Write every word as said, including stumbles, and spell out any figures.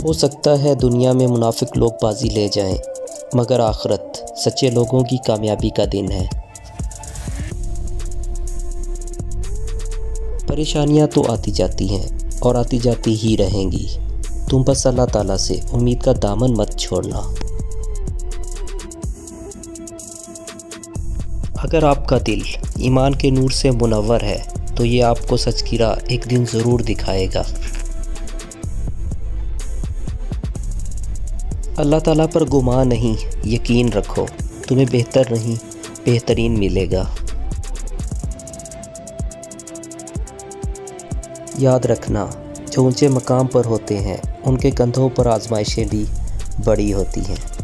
हो सकता है दुनिया में मुनाफिक लोग बाजी ले जाएं, मगर आखिरत सच्चे लोगों की कामयाबी का दिन है। परेशानियां तो आती जाती हैं और आती जाती ही रहेंगी। तुम बस अल्लाह ताला से उम्मीद का दामन मत छोड़ना। अगर आपका दिल ईमान के नूर से मुनव्वर है तो ये आपको सच की राह एक दिन ज़रूर दिखाएगा। अल्लाह ताला पर गुमान नहीं, यकीन रखो, तुम्हें बेहतर नहीं बेहतरीन मिलेगा। याद रखना, जो ऊंचे मकाम पर होते हैं उनके कंधों पर आजमाइशें भी बड़ी होती हैं।